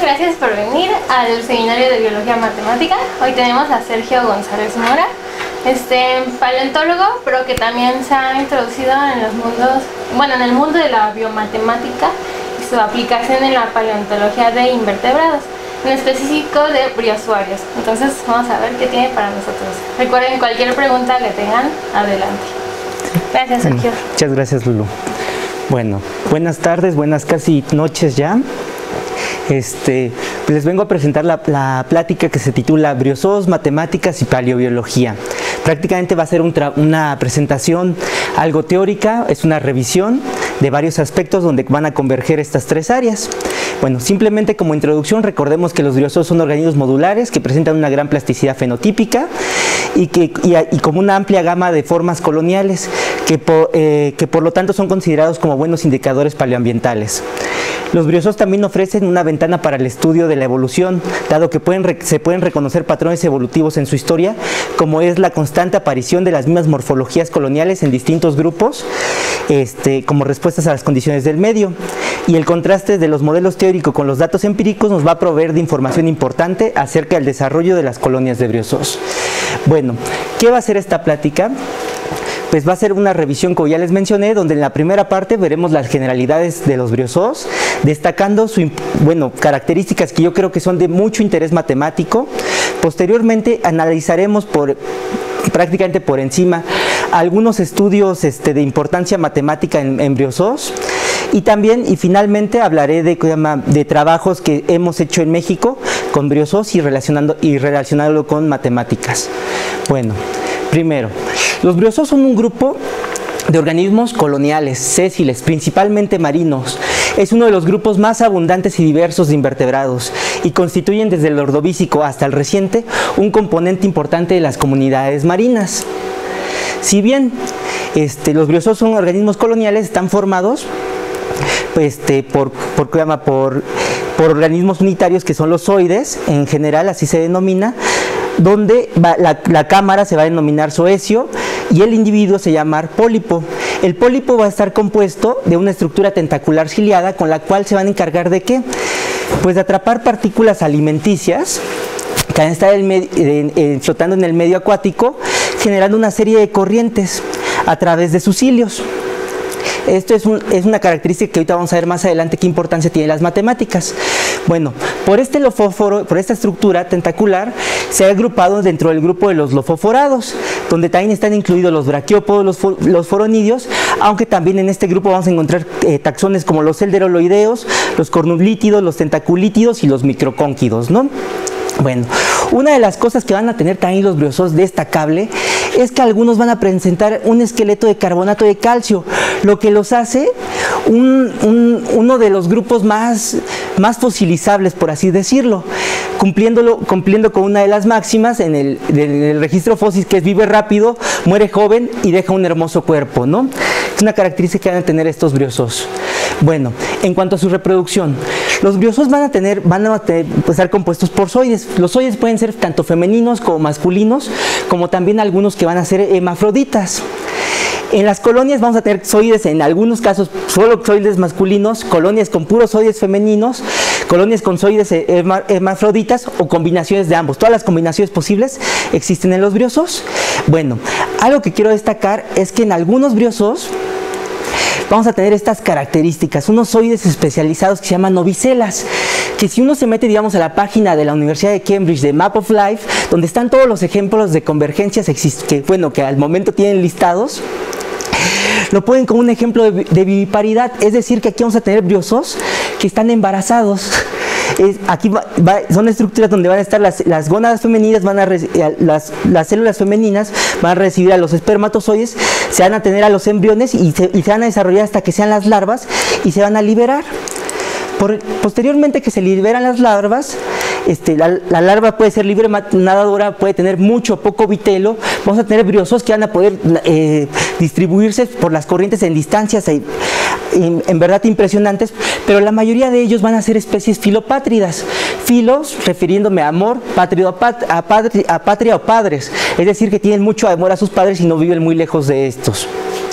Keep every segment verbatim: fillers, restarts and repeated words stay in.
gracias por venir al seminario de Biología Matemática. Hoy tenemos a Sergio González Mora, este paleontólogo, pero que también se ha introducido en los mundos, bueno, en el mundo de la biomatemática y su aplicación en la paleontología de invertebrados, en específico de briozoarios. Entonces vamos a ver qué tiene para nosotros. Recuerden, cualquier pregunta que tengan, adelante. Gracias, Sergio. Muchas gracias, Lulu. Bueno, buenas tardes, buenas casi noches ya. Este, les vengo a presentar la, la plática que se titula Briozoos, Matemáticas y Paleobiología. Prácticamente va a ser un una presentación algo teórica, es una revisión de varios aspectos donde van a converger estas tres áreas. Bueno, simplemente como introducción, recordemos que los briozoos son organismos modulares que presentan una gran plasticidad fenotípica y, que, y, y como una amplia gama de formas coloniales que por, eh, que por lo tanto son considerados como buenos indicadores paleoambientales. Los briozoos también ofrecen una ventana para el estudio de la evolución, dado que pueden, se pueden reconocer patrones evolutivos en su historia, como es la constante aparición de las mismas morfologías coloniales en distintos grupos, este, como respuestas a las condiciones del medio. Y el contraste de los modelos teóricos con los datos empíricos nos va a proveer de información importante acerca del desarrollo de las colonias de briozoos. Bueno, ¿qué va a ser esta plática? Pues va a ser una revisión, como ya les mencioné, donde en la primera parte veremos las generalidades de los briozoos, destacando sus bueno, características que yo creo que son de mucho interés matemático. Posteriormente analizaremos por, prácticamente por encima algunos estudios este, de importancia matemática en, en briozoos. Y también, y finalmente, hablaré de, de trabajos que hemos hecho en México con briozoos y, relacionando, y relacionándolo con matemáticas. Bueno, primero, los briozoos son un grupo de organismos coloniales, sésiles, principalmente marinos. Es uno de los grupos más abundantes y diversos de invertebrados y constituyen desde el Ordovícico hasta el reciente un componente importante de las comunidades marinas. Si bien este, los briozoos son organismos coloniales, están formados este, por, por, por, por organismos unitarios que son los zooides, en general así se denomina, donde va, la, la cámara se va a denominar zoecio y el individuo se llama pólipo. El pólipo va a estar compuesto de una estructura tentacular ciliada con la cual se van a encargar de ¿qué? Pues de atrapar partículas alimenticias que van a estar en el, en, en, flotando en el medio acuático, generando una serie de corrientes a través de sus cilios. Esto es, un, es una característica que ahorita vamos a ver más adelante qué importancia tiene las matemáticas. Bueno, por este lofóforo, por esta estructura tentacular, se ha agrupado dentro del grupo de los lofóforados, donde también están incluidos los braquiópodos, los, los foronidios, aunque también en este grupo vamos a encontrar eh, taxones como los elderoloideos, los cornulítidos, los tentaculítidos y los microcónquidos, ¿no? Bueno, una de las cosas que van a tener también los briozoos destacable es que algunos van a presentar un esqueleto de carbonato de calcio, lo que los hace un, un, uno de los grupos más, más fosilizables, por así decirlo, cumpliéndolo, cumpliendo con una de las máximas en el, en el registro fósil, que es vive rápido, muere joven y deja un hermoso cuerpo, ¿no? Es una característica que van a tener estos briozoos. Bueno, en cuanto a su reproducción, los briozoos van a tener, van a tener, pues, estar compuestos por zooides. Los zooides pueden ser tanto femeninos como masculinos, como también algunos que van a ser hermafroditas. En las colonias vamos a tener zooides, en algunos casos solo zooides masculinos, colonias con puros zooides femeninos, colonias con zooides hermafroditas o combinaciones de ambos. Todas las combinaciones posibles existen en los briozoos. Bueno, algo que quiero destacar es que en algunos briozoos vamos a tener estas características, unos zooides especializados que se llaman novicelas, que si uno se mete, digamos, a la página de la Universidad de Cambridge de Map of Life, donde están todos los ejemplos de convergencias que, bueno, que al momento tienen listados, lo ponen como un ejemplo de, de viviparidad, es decir, que aquí vamos a tener briozoos que están embarazados. Es, aquí va, va, son estructuras donde van a estar las, las gónadas femeninas, van a las, las células femeninas van a recibir a los espermatozoides, se van a tener a los embriones y se, y se van a desarrollar hasta que sean las larvas y se van a liberar. Por, posteriormente que se liberan las larvas, este, la, la larva puede ser libre nadadora, puede tener mucho o poco vitelo. Vamos a tener briozoos que van a poder eh, distribuirse por las corrientes en distancias eh, en, en verdad impresionantes, pero la mayoría de ellos van a ser especies filopátridas. Filos, refiriéndome a amor, patrio, a, pat, a, patri, a patria o padres, es decir, que tienen mucho amor a sus padres y no viven muy lejos de estos.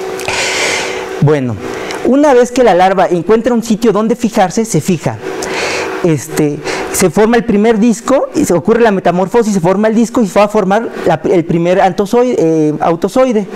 Bueno, una vez que la larva encuentra un sitio donde fijarse, se fija. Este, se forma el primer disco, y se ocurre la metamorfosis, se forma el disco y se va a formar la, el primer antozoide, eh, autozoide.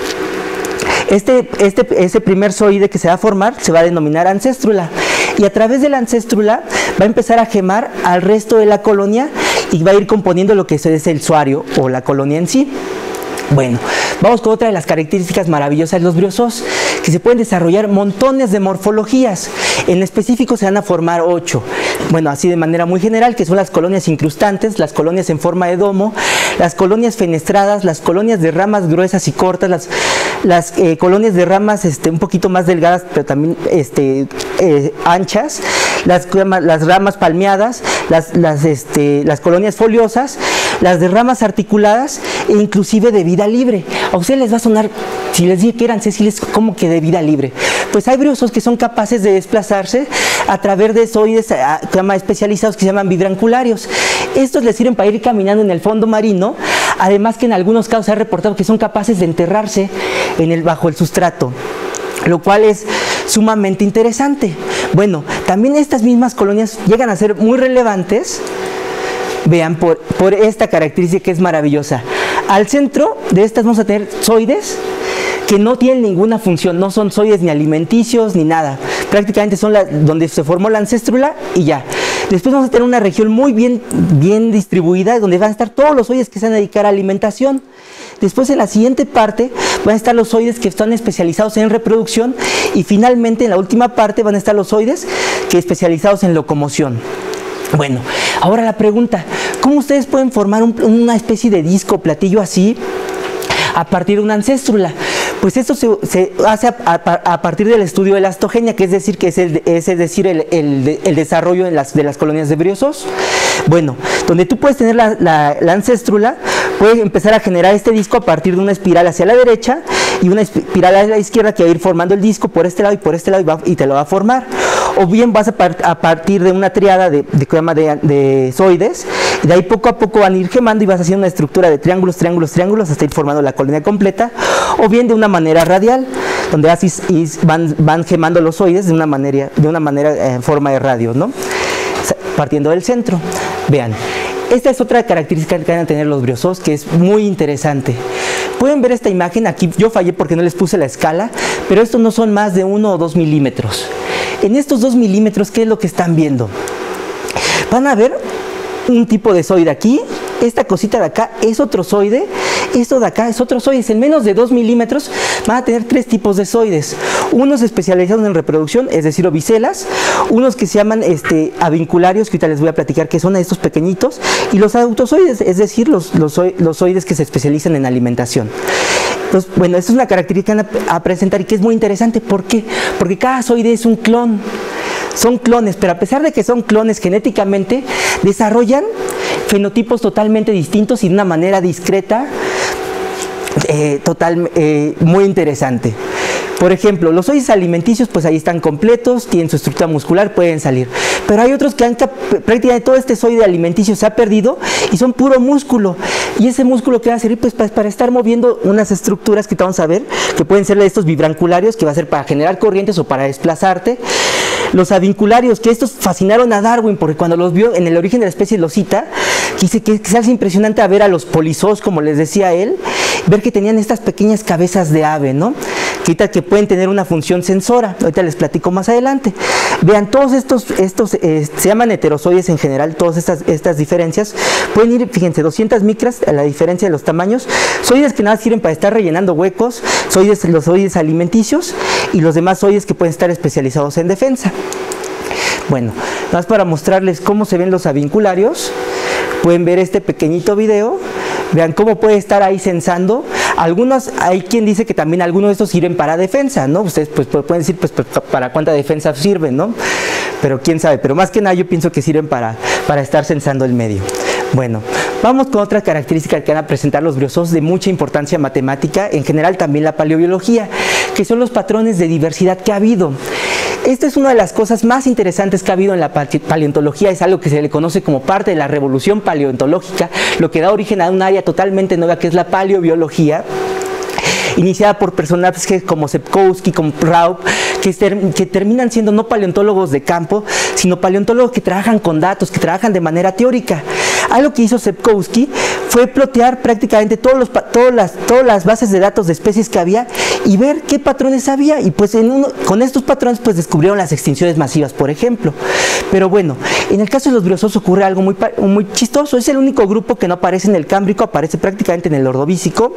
Este, este, ese primer zoide que se va a formar se va a denominar ancéstrula, y a través de la ancéstrula va a empezar a gemar al resto de la colonia y va a ir componiendo lo que es el suario o la colonia en sí. Bueno, vamos con otra de las características maravillosas de los briozoos, que se pueden desarrollar montones de morfologías. En específico se van a formar ocho. Bueno, así de manera muy general, que son las colonias incrustantes, las colonias en forma de domo, las colonias fenestradas, las colonias de ramas gruesas y cortas, las, las eh, colonias de ramas este, un poquito más delgadas, pero también este, eh, anchas, las, las ramas palmeadas, las, las, este, las colonias foliosas, las de ramas articuladas e inclusive de vida libre. A ustedes les va a sonar, si les dije que eran sésiles, ¿cómo que de vida libre? Pues hay briozoos que son capaces de desplazarse a través de zoides especializados que se llaman vibrancularios. Estos les sirven para ir caminando en el fondo marino, además que en algunos casos se ha reportado que son capaces de enterrarse en el, bajo el sustrato, lo cual es sumamente interesante. Bueno, también estas mismas colonias llegan a ser muy relevantes, vean, por, por esta característica que es maravillosa. Al centro de estas vamos a tener zoides que no tienen ninguna función, no son zoides ni alimenticios ni nada, prácticamente son la, donde se formó la ancéstrula y ya. Después vamos a tener una región muy bien, bien distribuida, donde van a estar todos los zoides que se van a dedicar a alimentación. Después en la siguiente parte van a estar los zoides que están especializados en reproducción, y finalmente en la última parte van a estar los zoides que especializados en locomoción. Bueno, ahora la pregunta, ¿cómo ustedes pueden formar un, una especie de disco platillo así a partir de una ancéstrula? Pues esto se, se hace a, a, a partir del estudio de la astogenia, que es decir, que es, el, es decir el, el, el desarrollo de las, de las colonias de briozoos. Bueno, donde tú puedes tener la, la, la ancéstrula, puedes empezar a generar este disco a partir de una espiral hacia la derecha y una espiral a la izquierda que va a ir formando el disco por este lado y por este lado y, va, y te lo va a formar. O bien vas a, par, a partir de una triada de, de, de, de zoides, y de ahí poco a poco van a ir gemando y vas haciendo una estructura de triángulos, triángulos, triángulos hasta ir formando la colonia completa, o bien de una manera radial, donde así van, van gemando los zoides de una manera, de una manera en eh, forma de radio, ¿no? Partiendo del centro. Vean, esta es otra característica que van a tener los briozoos, que es muy interesante. Pueden ver esta imagen, aquí yo fallé porque no les puse la escala, pero estos no son más de uno o dos milímetros. En estos dos milímetros, ¿qué es lo que están viendo? Van a ver un tipo de zoide aquí, esta cosita de acá es otro zoide, esto de acá es otro zoide. En menos de dos milímetros van a tener tres tipos de zoides, unos especializados en reproducción, es decir, ovicelas, unos que se llaman este, avincularios, que ahorita les voy a platicar que son estos pequeñitos, y los autozoides, es decir, los, los, los zoides que se especializan en alimentación. Entonces, bueno, esta es una característica que van a, a presentar y que es muy interesante. ¿Por qué? Porque cada zoide es un clon. Son clones, pero a pesar de que son clones genéticamente, desarrollan fenotipos totalmente distintos y de una manera discreta, eh, total, eh, muy interesante. Por ejemplo, los zoides alimenticios, pues ahí están completos, tienen su estructura muscular, pueden salir. Pero hay otros que han, prácticamente todo este zoide alimenticio se ha perdido y son puro músculo. Y ese músculo que va a servir pues para, para estar moviendo unas estructuras que vamos a ver, que pueden ser de estos vibrancularios, que va a ser para generar corrientes o para desplazarte. Los avincularios, que estos fascinaron a Darwin, porque cuando los vio en el origen de la especie los cita, quise que se hace impresionante a ver a los polizoos, como les decía él, ver que tenían estas pequeñas cabezas de ave, ¿no? Que, que pueden tener una función sensora. Ahorita les platico más adelante. Vean, todos estos, estos eh, se llaman heterozoides en general, todas estas, estas diferencias. Pueden ir, fíjense, doscientas micras, a la diferencia de los tamaños. Zoides que nada sirven para estar rellenando huecos, zoides, los zoides alimenticios y los demás zoides que pueden estar especializados en defensa. Bueno, más para mostrarles cómo se ven los avincularios, pueden ver este pequeñito video. Vean cómo puede estar ahí sensando. Algunos, hay quien dice que también algunos de estos sirven para defensa, ¿no? Ustedes pues pueden decir, pues, para cuánta defensa sirven, ¿no? Pero quién sabe, pero más que nada yo pienso que sirven para, para estar sensando el medio. Bueno, vamos con otra característica que van a presentar los briozoos de mucha importancia matemática, en general también la paleobiología, que son los patrones de diversidad que ha habido. Esta es una de las cosas más interesantes que ha habido en la paleontología, es algo que se le conoce como parte de la revolución paleontológica, lo que da origen a un área totalmente nueva que es la paleobiología. iniciada por personajes como Sepkowski, como Raup, que, ter, que terminan siendo no paleontólogos de campo, sino paleontólogos que trabajan con datos, que trabajan de manera teórica. Algo que hizo Sepkowski fue plotear prácticamente todos los, todas, las, todas las bases de datos de especies que había y ver qué patrones había, y pues en uno, con estos patrones pues descubrieron las extinciones masivas, por ejemplo. Pero bueno, en el caso de los briozoos ocurre algo muy, muy chistoso. Es el único grupo que no aparece en el Cámbrico, aparece prácticamente en el Ordovícico.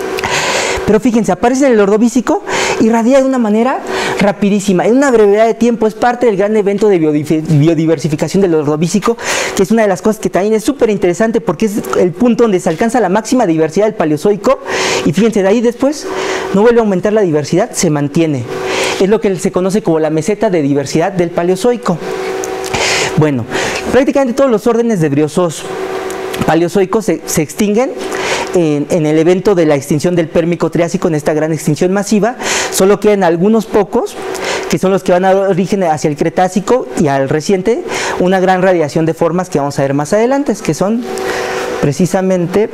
Pero fíjense, aparece en el Ordovícico y radia de una manera rapidísima, en una brevedad de tiempo. Es parte del gran evento de biodiversificación del Ordovícico, que es una de las cosas que también es súper interesante, porque es el punto donde se alcanza la máxima diversidad del Paleozoico, y fíjense, de ahí después no vuelve a aumentar la diversidad, se mantiene. Es lo que se conoce como la meseta de diversidad del Paleozoico. Bueno, prácticamente todos los órdenes de briozoos paleozoicos se, se extinguen En, en el evento de la extinción del Pérmico-Triásico, en esta gran extinción masiva. Solo quedan algunos pocos, que son los que van a dar origen hacia el Cretácico y al reciente, una gran radiación de formas que vamos a ver más adelante, que son precisamente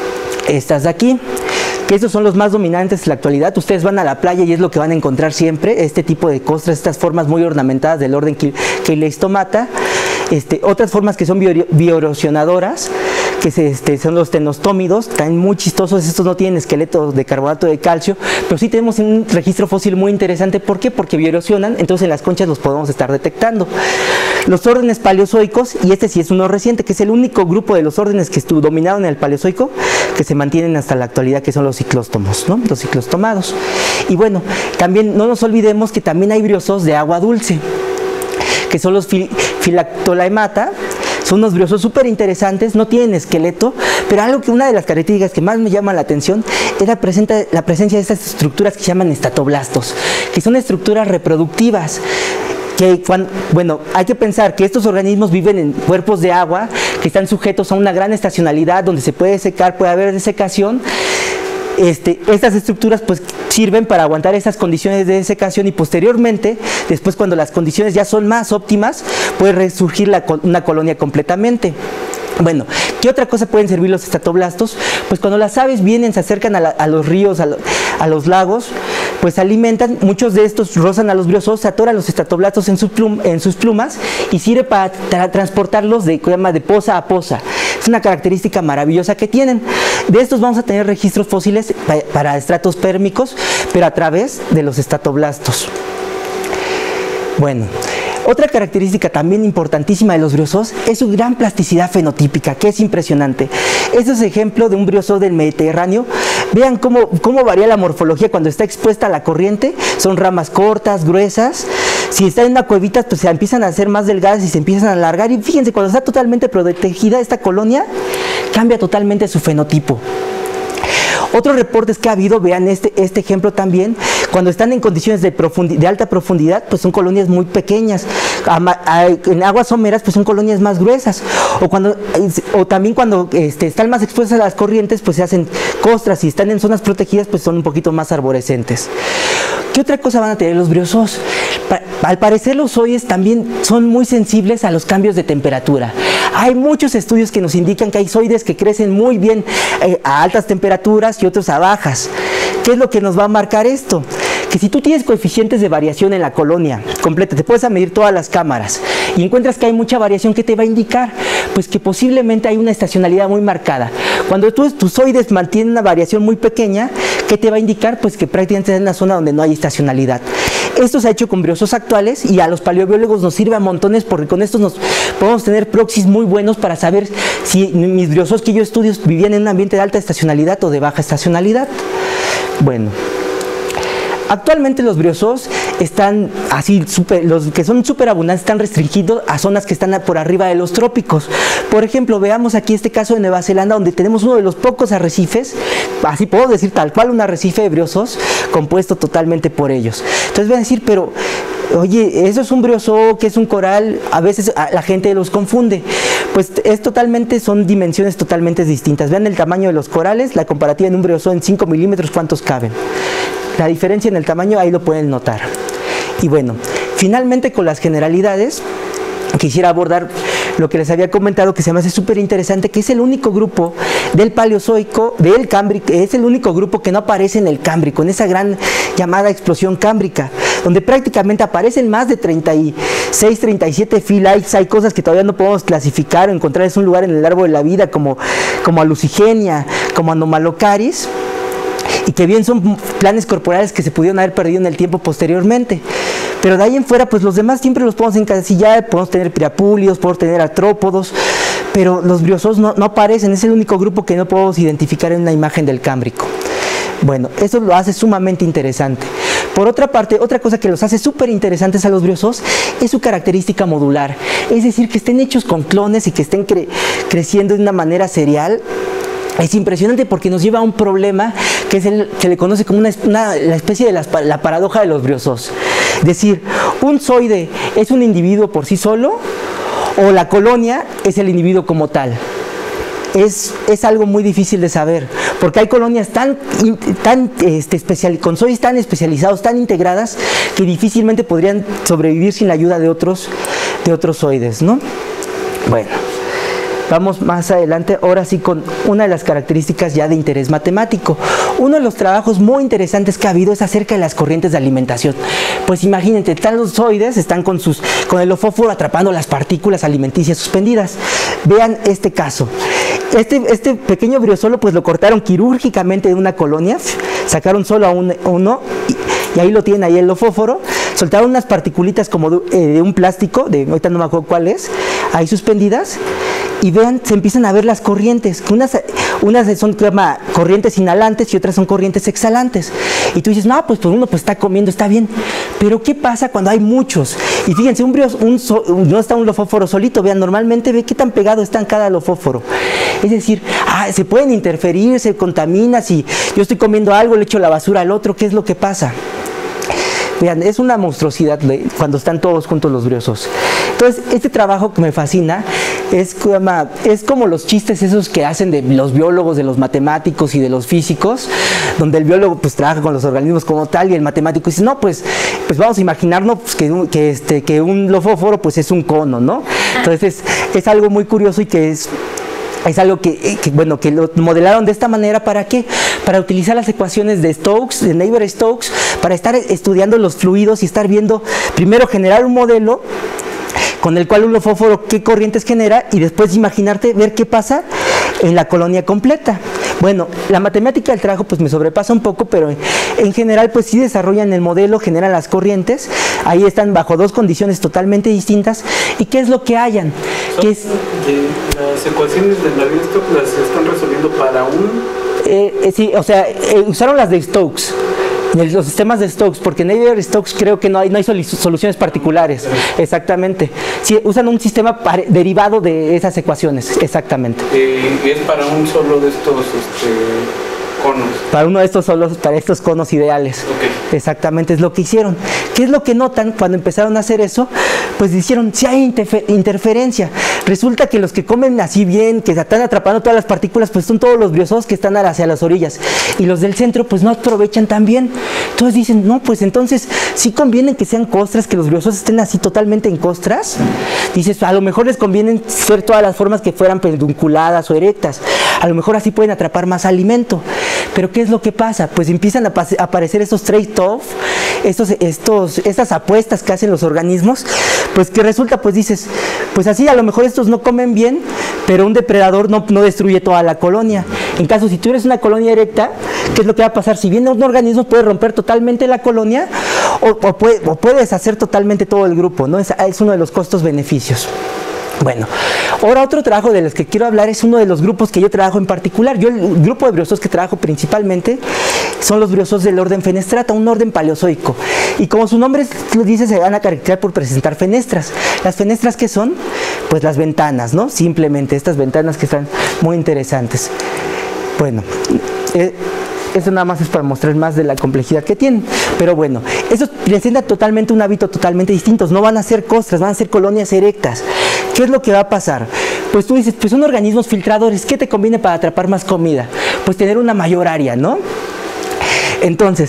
estas de aquí, que estos son los más dominantes en la actualidad. Ustedes van a la playa y es lo que van a encontrar siempre, este tipo de costras, estas formas muy ornamentadas del orden Cheileistomata. Este, otras formas que son bioerosionadoras, que se, este, son los tenostómidos, están muy chistosos. Estos no tienen esqueletos de carbonato de calcio, pero sí tenemos un registro fósil muy interesante. ¿Por qué? Porque bioerosionan, entonces en las conchas los podemos estar detectando. Los órdenes paleozoicos, y este sí es uno reciente, que es el único grupo de los órdenes que estuvo dominaron en el Paleozoico, que se mantienen hasta la actualidad, que son los ciclóstomos, ¿no? Los ciclostomados. Y bueno, también no nos olvidemos que también hay briozoos de agua dulce, que son los fil Phylactolaemata. Son unos briozoos súper interesantes, no tienen esqueleto, pero algo que una de las características que más me llama la atención es la, presenta, la presencia de estas estructuras que se llaman estatoblastos, que son estructuras reproductivas. Que cuando, bueno, hay que pensar que estos organismos viven en cuerpos de agua, que están sujetos a una gran estacionalidad, donde se puede secar, puede haber desecación. Este, estas estructuras pues sirven para aguantar esas condiciones de desecación, y posteriormente, después cuando las condiciones ya son más óptimas, puede resurgir la, una colonia completamente. Bueno, ¿qué otra cosa pueden servir los estatoblastos? Pues cuando las aves vienen, se acercan a, la, a los ríos, a, lo, a los lagos, pues se alimentan. Muchos de estos rozan a los briozoos, se atoran los estatoblastos en, su plum, en sus plumas, y sirve para tra transportarlos de, de poza a poza. Es una característica maravillosa que tienen. De estos vamos a tener registros fósiles pa para estratos pérmicos, pero a través de los estatoblastos. Bueno, otra característica también importantísima de los briozoos es su gran plasticidad fenotípica, que es impresionante. Este es ejemplo de un briozoo del Mediterráneo. Vean cómo, cómo varía la morfología cuando está expuesta a la corriente. Son ramas cortas, gruesas. Si está en una cuevita, pues se empiezan a hacer más delgadas y se empiezan a alargar. Y fíjense, cuando está totalmente protegida esta colonia, cambia totalmente su fenotipo. Otros reportes que ha habido, vean este, este ejemplo también, cuando están en condiciones de, de alta profundidad, pues son colonias muy pequeñas. En aguas someras, pues son colonias más gruesas. O, cuando, o también cuando este, están más expuestas a las corrientes, pues se hacen costras. Y están en zonas protegidas, pues son un poquito más arborescentes. ¿Qué otra cosa van a tener los briozoos? Al parecer los zoides también son muy sensibles a los cambios de temperatura. Hay muchos estudios que nos indican que hay zoides que crecen muy bien eh, a altas temperaturas y otros a bajas. ¿Qué es lo que nos va a marcar esto? Que si tú tienes coeficientes de variación en la colonia completa, te puedes a medir todas las cámaras y encuentras que hay mucha variación, ¿qué te va a indicar? Pues que posiblemente hay una estacionalidad muy marcada. Cuando tú, tus zoides mantienen una variación muy pequeña, ¿qué te va a indicar? Pues que prácticamente es en una zona donde no hay estacionalidad. Esto se ha hecho con briozoos actuales y a los paleobiólogos nos sirve a montones, porque con estos nos podemos tener proxies muy buenos para saber si mis briozoos que yo estudio vivían en un ambiente de alta estacionalidad o de baja estacionalidad. Bueno, actualmente los briozoos están así, super, los que son súper abundantes están restringidos a zonas que están por arriba de los trópicos. Por ejemplo, veamos aquí este caso de Nueva Zelanda, donde tenemos uno de los pocos arrecifes, así puedo decir tal cual, un arrecife de briozoos compuesto totalmente por ellos. Entonces van a decir, pero oye, eso es un briozoo, que es un coral, a veces la gente los confunde. Pues es totalmente, son dimensiones totalmente distintas. Vean el tamaño de los corales, la comparativa en un briozoo en cinco milímetros, ¿cuántos caben? La diferencia en el tamaño ahí lo pueden notar. Y bueno, finalmente con las generalidades, quisiera abordar lo que les había comentado que se me hace súper interesante, que es el único grupo del Paleozoico, del Cámbrico, es el único grupo que no aparece en el Cámbrico, en esa gran llamada explosión cámbrica, donde prácticamente aparecen más de treinta y seis, treinta y siete phylites. Hay cosas que todavía no podemos clasificar o encontrar en un lugar en el árbol de la vida, como, como Alucigenia, como Anomalocaris, y que bien son planes corporales que se pudieron haber perdido en el tiempo posteriormente. Pero de ahí en fuera, pues los demás siempre los podemos encasillar, podemos tener pirapulios, podemos tener artrópodos, pero los briozoos no, no aparecen, es el único grupo que no podemos identificar en una imagen del Cámbrico. Bueno, eso lo hace sumamente interesante. Por otra parte, otra cosa que los hace súper interesantes a los briozoos es su característica modular, es decir, que estén hechos con clones y que estén cre creciendo de una manera serial. Es impresionante porque nos lleva a un problema que es el que le conoce como una, una, la especie de la, la paradoja de los briozoos. Es decir, ¿un zoide es un individuo por sí solo o la colonia es el individuo como tal? Es, es algo muy difícil de saber, porque hay colonias tan, tan este, especial, con zoides tan especializados, tan integradas, que difícilmente podrían sobrevivir sin la ayuda de otros, de otros zoides, ¿no? Bueno. Vamos más adelante, ahora sí, con una de las características ya de interés matemático. Uno de los trabajos muy interesantes que ha habido es acerca de las corrientes de alimentación. Pues imagínate, están los zoides, están con, sus, con el fósforo atrapando las partículas alimenticias suspendidas. Vean este caso. Este, este pequeño briozolo pues lo cortaron quirúrgicamente de una colonia, sacaron solo a un, uno y, y ahí lo tienen, ahí el fósforo. Soltaron unas particulitas como de, eh, de un plástico, de, ahorita no me acuerdo cuál es, ahí suspendidas. Y vean, se empiezan a ver las corrientes, unas, unas son llama, corrientes inhalantes y otras son corrientes exhalantes. Y tú dices, no, pues, pues uno pues está comiendo, está bien. Pero ¿qué pasa cuando hay muchos? Y fíjense, un brios, un so, no está un lofósforo solito, vean, normalmente ve qué tan pegado está en cada lofósforo. Es decir, ah, se pueden interferir, se contamina, si yo estoy comiendo algo, le echo la basura al otro, ¿qué es lo que pasa? Vean, es una monstruosidad cuando están todos juntos los briozoos. Entonces, este trabajo que me fascina es, es como los chistes esos que hacen de los biólogos, de los matemáticos y de los físicos, donde el biólogo pues trabaja con los organismos como tal y el matemático dice, no, pues, pues vamos a imaginarnos pues, que, que, este, que un lofósforo pues es un cono, ¿no? Entonces, es, es algo muy curioso y que es... Es algo que, que, bueno, que lo modelaron de esta manera, ¿para qué? Para utilizar las ecuaciones de Stokes, de Navier-Stokes, para estar estudiando los fluidos y estar viendo, primero generar un modelo con el cual un lofósforo qué corrientes genera y después imaginarte, ver qué pasa en la colonia completa. Bueno, la matemática del trabajo pues me sobrepasa un poco, pero en, en general pues sí desarrollan el modelo, generan las corrientes, ahí están bajo dos condiciones totalmente distintas. ¿Y qué es lo que hallan? ¿Qué es? Las ecuaciones de Navier-Stokes las están resolviendo para un... Eh, eh, sí, o sea, eh, usaron las de Stokes. Los sistemas de Stokes, porque en Navier-Stokes creo que no hay, no hay soluciones particulares, exactamente. Sí, usan un sistema derivado de esas ecuaciones, exactamente. Eh, ¿Y es para un solo de estos este, conos? Para uno de estos solos, para estos conos ideales. Okay. Exactamente, es lo que hicieron. ¿Qué es lo que notan cuando empezaron a hacer eso? Pues dijeron, si hay interfer interferencia. Resulta que los que comen así bien, que están atrapando todas las partículas, pues son todos los briozoos que están hacia las orillas. Y los del centro, pues no aprovechan tan bien. Entonces dicen, no, pues entonces sí conviene que sean costras, que los briozoos estén así totalmente en costras. Dices, a lo mejor les conviene ser todas las formas que fueran pedunculadas o erectas. A lo mejor así pueden atrapar más alimento. Pero ¿qué es lo que pasa? Pues empiezan a aparecer estos trade-off, estos, estos, estas apuestas que hacen los organismos, pues que resulta, pues dices, pues así a lo mejor estos no comen bien, pero un depredador no, no destruye toda la colonia. En caso, si tú eres una colonia erecta, ¿qué es lo que va a pasar? Si viene un organismo puede romper totalmente la colonia o, o, puede, o puede deshacer totalmente todo el grupo, ¿no? Es, es uno de los costos-beneficios. Bueno, ahora otro trabajo de los que quiero hablar es uno de los grupos que yo trabajo en particular. Yo el grupo de briozoos que trabajo principalmente son los briozoos del orden Fenestrata, un orden paleozoico. Y como su nombre lo dice, se van a caracterizar por presentar fenestras. ¿Las fenestras qué son? Pues las ventanas, ¿no? Simplemente estas ventanas que están muy interesantes. Bueno, eh, eso nada más es para mostrar más de la complejidad que tienen. Pero bueno, esos presentan totalmente un hábito totalmente distinto. No van a ser costras, van a ser colonias erectas. ¿Qué es lo que va a pasar? Pues tú dices, pues son organismos filtradores. ¿Qué te conviene para atrapar más comida? Pues tener una mayor área, ¿no? Entonces,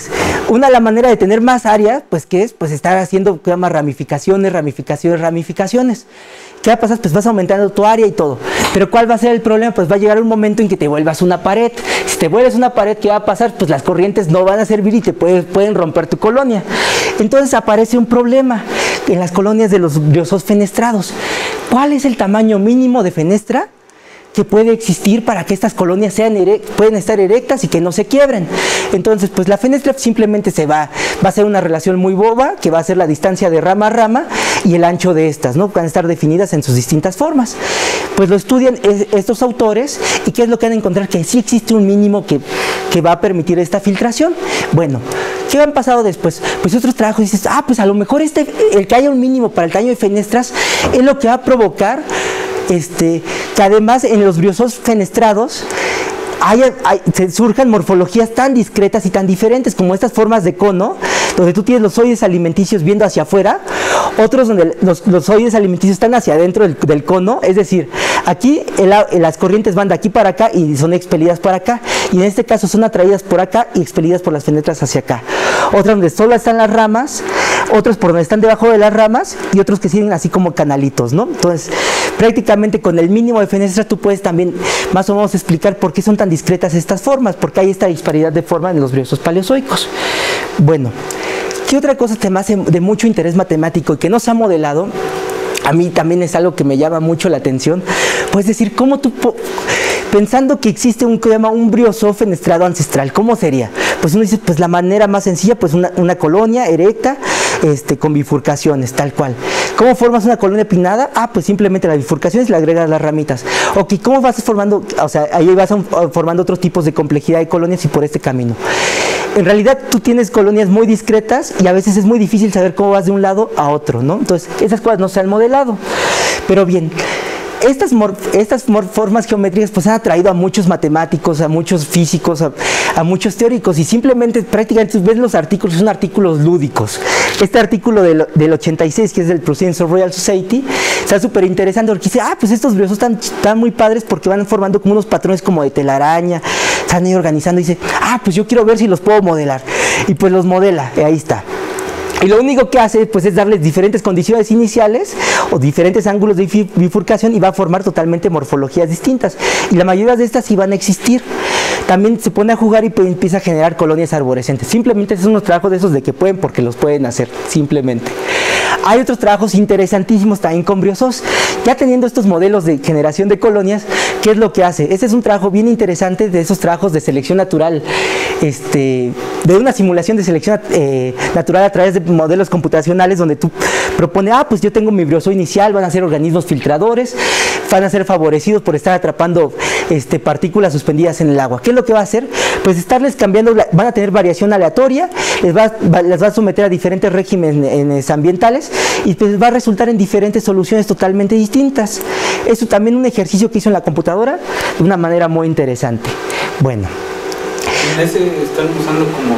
Una la manera de tener más área, pues ¿qué es? Pues estar haciendo que llama ramificaciones, ramificaciones, ramificaciones. ¿Qué va a pasar? Pues vas aumentando tu área y todo. Pero ¿cuál va a ser el problema? Pues va a llegar un momento en que te vuelvas una pared. Si te vuelves una pared, ¿qué va a pasar? Pues las corrientes no van a servir y te puede, pueden romper tu colonia. Entonces aparece un problema en las colonias de los briozoos fenestrados. ¿Cuál es el tamaño mínimo de fenestra que puede existir para que estas colonias sean pueden estar erectas y que no se quiebren? Entonces, pues la fenestra simplemente se va, va a ser una relación muy boba, que va a ser la distancia de rama a rama y el ancho de estas, ¿no? Van a estar definidas en sus distintas formas. Pues lo estudian es, estos autores, y ¿qué es lo que van a encontrar? Que sí existe un mínimo que, que va a permitir esta filtración. Bueno, ¿qué han pasado después? Pues otros trabajos dices, ah, pues a lo mejor este, el que haya un mínimo para el tamaño de fenestras es lo que va a provocar Este, que además en los briozoos fenestrados haya, hay, se surjan morfologías tan discretas y tan diferentes como estas formas de cono, donde tú tienes los zoides alimenticios viendo hacia afuera, otros donde los, los zoides alimenticios están hacia adentro del, del cono, es decir, aquí el, las corrientes van de aquí para acá y son expelidas para acá, y en este caso son atraídas por acá y expelidas por las fenestras hacia acá. Otras donde solo están las ramas, otros por donde están debajo de las ramas y otros que siguen así como canalitos, ¿no? Entonces, prácticamente con el mínimo de fenestras tú puedes también más o menos explicar por qué son tan discretas estas formas, porque hay esta disparidad de forma en los briozoos paleozoicos. Bueno, ¿qué otra cosa te me hace de mucho interés matemático y que no se ha modelado? A mí también es algo que me llama mucho la atención. Pues decir, ¿cómo tú, pensando que existe un que llama un briozoo fenestrado ancestral, cómo sería? Pues uno dice, pues la manera más sencilla, pues una, una colonia erecta, este, con bifurcaciones, tal cual. ¿Cómo formas una colonia pinnada? Ah, pues simplemente las bifurcaciones le agregas las ramitas. Ok, ¿cómo vas formando? O sea, ahí vas formando otros tipos de complejidad de colonias y por este camino. En realidad tú tienes colonias muy discretas y a veces es muy difícil saber cómo vas de un lado a otro, ¿no? Entonces, esas cosas no se han modelado. Pero bien, estas, mor estas mor formas geométricas pues han atraído a muchos matemáticos, a muchos físicos, a, a muchos teóricos, y simplemente prácticamente ves los artículos, son artículos lúdicos. Este artículo del, del ochenta y seis, que es del Proceedings of Royal Society, está súper interesante porque dice, ah, pues estos briozoos están, están muy padres porque van formando como unos patrones como de telaraña, están ahí organizando y dice, ah, pues yo quiero ver si los puedo modelar. Y pues los modela, y ahí está. Y lo único que hace pues es darles diferentes condiciones iniciales o diferentes ángulos de bifurcación y va a formar totalmente morfologías distintas. Y la mayoría de estas sí van a existir. También se pone a jugar y empieza a generar colonias arborescentes. Simplemente son unos trabajos de esos de que pueden porque los pueden hacer, simplemente. Hay otros trabajos interesantísimos también con briozoos. Ya teniendo estos modelos de generación de colonias, ¿qué es lo que hace? Este es un trabajo bien interesante de esos trabajos de selección natural, este, de una simulación de selección eh, natural a través de modelos computacionales donde tú propones, ah, pues yo tengo mi briozoo inicial, van a ser organismos filtradores, van a ser favorecidos por estar atrapando este, partículas suspendidas en el agua. ¿Qué es lo que va a hacer? Pues estarles cambiando, van a tener variación aleatoria, les va, va, les va a someter a diferentes regímenes ambientales y pues va a resultar en diferentes soluciones totalmente distintas. Eso también un ejercicio que hizo en la computadora de una manera muy interesante. Bueno. En ese están usando como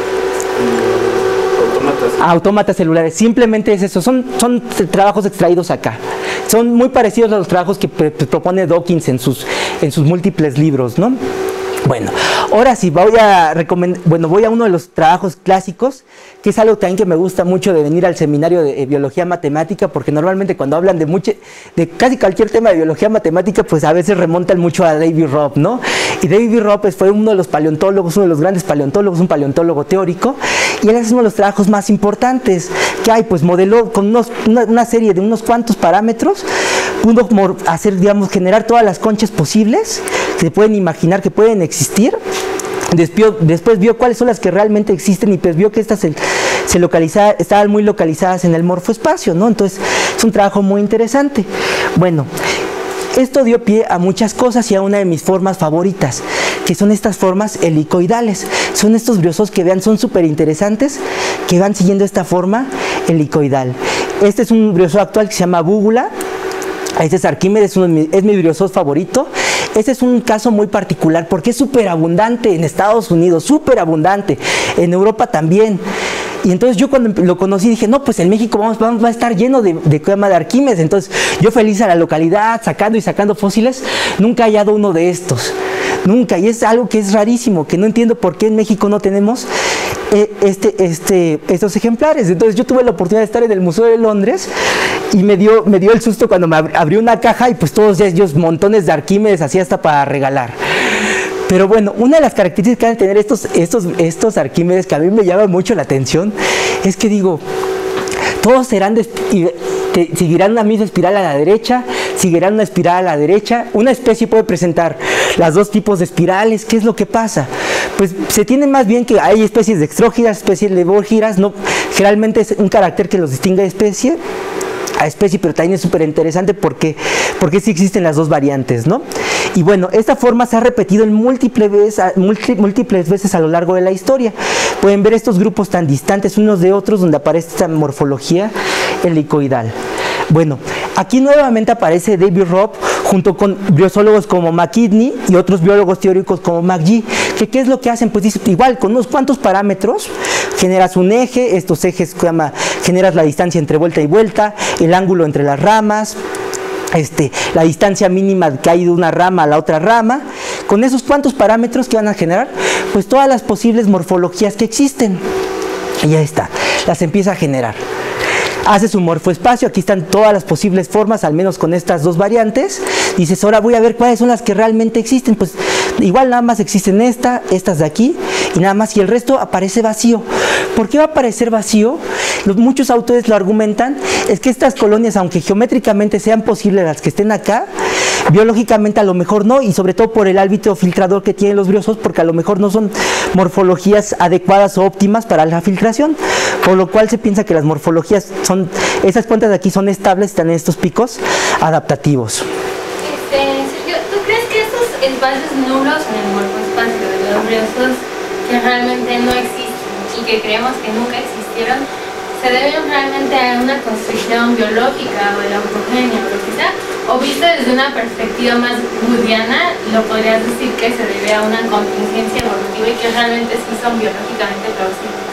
eh, autómatas. Autómatas celulares, simplemente es eso, son, son trabajos extraídos acá. Son muy parecidos a los trabajos que propone Dawkins en sus, en sus múltiples libros, ¿no? Bueno, ahora sí, voy a recomendar, bueno, voy a uno de los trabajos clásicos, que es algo también que me gusta mucho de venir al seminario de biología matemática, porque normalmente cuando hablan de mucho, de casi cualquier tema de biología matemática, pues a veces remontan mucho a David Robb, ¿no? Y David Robb pues, fue uno de los paleontólogos, uno de los grandes paleontólogos, un paleontólogo teórico, y él es uno de los trabajos más importantes que hay, pues modeló con unos, una, una serie de unos cuantos parámetros, pudo hacer, digamos, generar todas las conchas posibles que se pueden imaginar que pueden existir. Después, después vio cuáles son las que realmente existen y pues vio que estas se, se localiza, estaban muy localizadas en el morfoespacio, ¿no? Entonces es un trabajo muy interesante. Bueno, esto dio pie a muchas cosas y a una de mis formas favoritas, que son estas formas helicoidales. Son estos briozoos que vean, son súper interesantes, que van siguiendo esta forma helicoidal. Este es un briozoo actual que se llama Búbula. Este es Arquímedes, uno de mis, es mi briozoo favorito. Este es un caso muy particular porque es súper abundante en Estados Unidos, súper abundante, en Europa también. Y entonces yo cuando lo conocí dije, no, pues en México vamos, vamos va a estar lleno de, de, de Arquímedes. Entonces yo feliz a la localidad, sacando y sacando fósiles, nunca he hallado uno de estos. Nunca, y es algo que es rarísimo, que no entiendo por qué en México no tenemos este, este, estos ejemplares. Entonces yo tuve la oportunidad de estar en el Museo de Londres y me dio, me dio el susto cuando me abrió una caja y pues todos ellos montones de Arquímedes así hasta para regalar. Pero bueno, una de las características que van a tener estos, estos, estos Arquímedes que a mí me llama mucho la atención es que digo, todos serán de, te, seguirán una misma espiral a la derecha, seguirán una espiral a la derecha. Una especie puede presentar los dos tipos de espirales. ¿Qué es lo que pasa? Pues se tiene más bien que hay especies de extrógiras, especies de levógiras, no, generalmente es un carácter que los distingue de especie a especie, pero también es súper interesante porque, porque sí existen las dos variantes, ¿no? Y bueno, esta forma se ha repetido en múltiples veces, múltiples veces a lo largo de la historia. Pueden ver estos grupos tan distantes unos de otros donde aparece esta morfología helicoidal. Bueno, aquí nuevamente aparece David Robb junto con biozólogos como McKinney y otros biólogos teóricos como McGee, que ¿qué es lo que hacen? Pues dice, igual, con unos cuantos parámetros, generas un eje, estos ejes se llama, generas la distancia entre vuelta y vuelta, el ángulo entre las ramas, Este, la distancia mínima que hay de una rama a la otra rama. Con esos cuantos parámetros que van a generar, pues todas las posibles morfologías que existen. Y ya está, las empieza a generar. Hace su morfoespacio, aquí están todas las posibles formas, al menos con estas dos variantes. Dices, ahora voy a ver cuáles son las que realmente existen. Pues igual nada más existen esta, estas de aquí, y nada más, y el resto aparece vacío. ¿Por qué va a aparecer vacío? Los, muchos autores lo argumentan, es que estas colonias, aunque geométricamente sean posibles las que estén acá, biológicamente a lo mejor no, y sobre todo por el árbitro filtrador que tienen los briozoos, porque a lo mejor no son morfologías adecuadas o óptimas para la filtración, por lo cual se piensa que las morfologías son, esas cuentas de aquí son estables, están en estos picos adaptativos. Este, Sergio, ¿tú crees que estos espacios nulos en el morfoespacio de los briozoos que realmente no existen y que creemos que nunca existieron, se deben realmente a una construcción biológica o de la ontogenia o lo que sea? O visto desde una perspectiva más woodiana, lo podrías decir que se debe a una contingencia evolutiva y que realmente sí son biológicamente plausibles.